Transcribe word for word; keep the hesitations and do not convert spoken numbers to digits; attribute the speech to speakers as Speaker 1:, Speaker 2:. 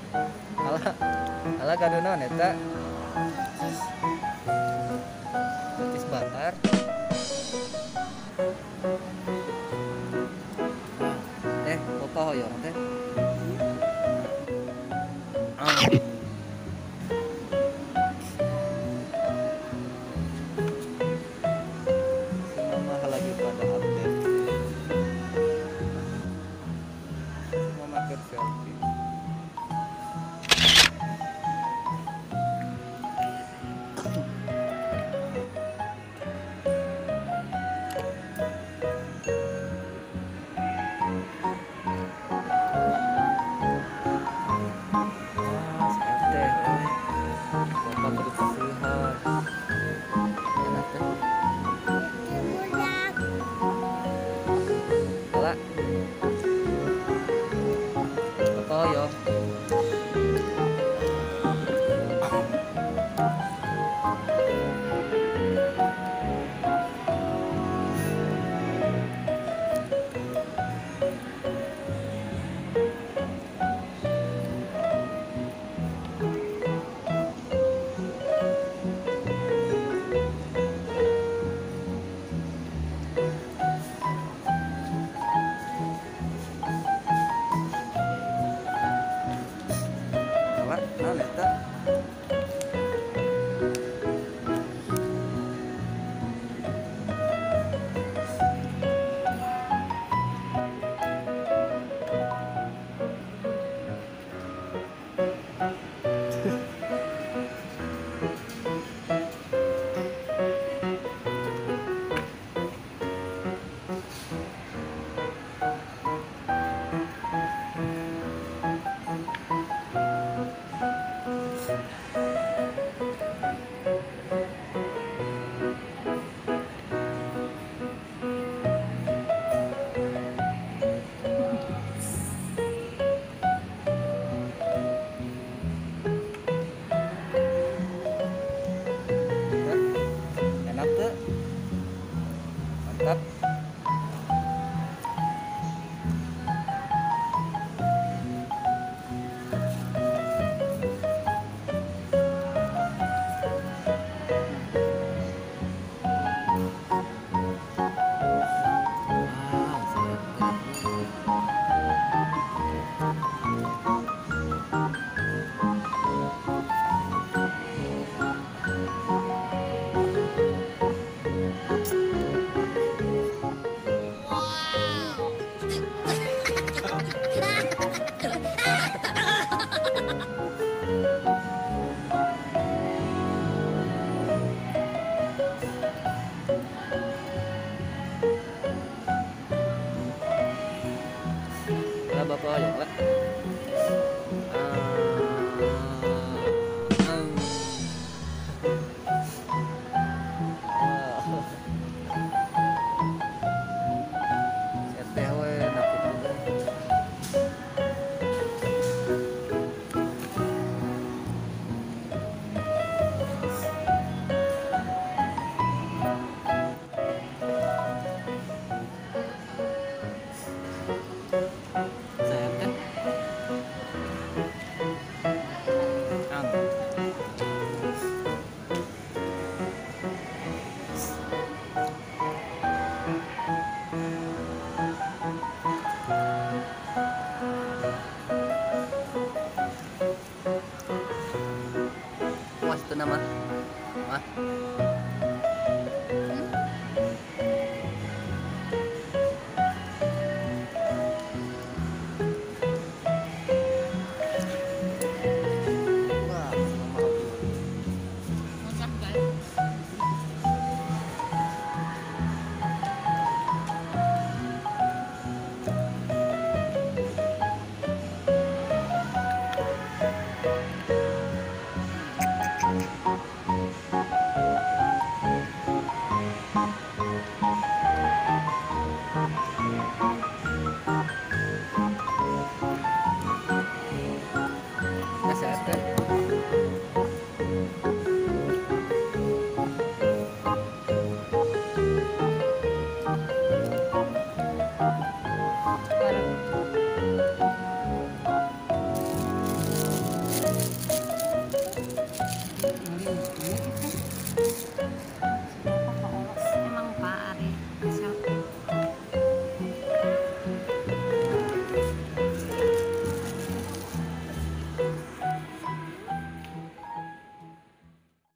Speaker 1: Alah, alah kado naon eta? Betis bakar. Ah, teh bopa hoyong teh. Ah, si mama lagi pada update. Si mama ke selfie. Ah, si R T, eh. Bapak kudu kasihan. Enak teh. Alah, bopa hoyong. Alah, naon eta? Teh, enak teh. Mantap. Ah, si R T. Alah bapak hoyong lah. Ah, em. Ah, si R T we nakut teh. Saya teh. Ang. Puas tuh nama. Mah.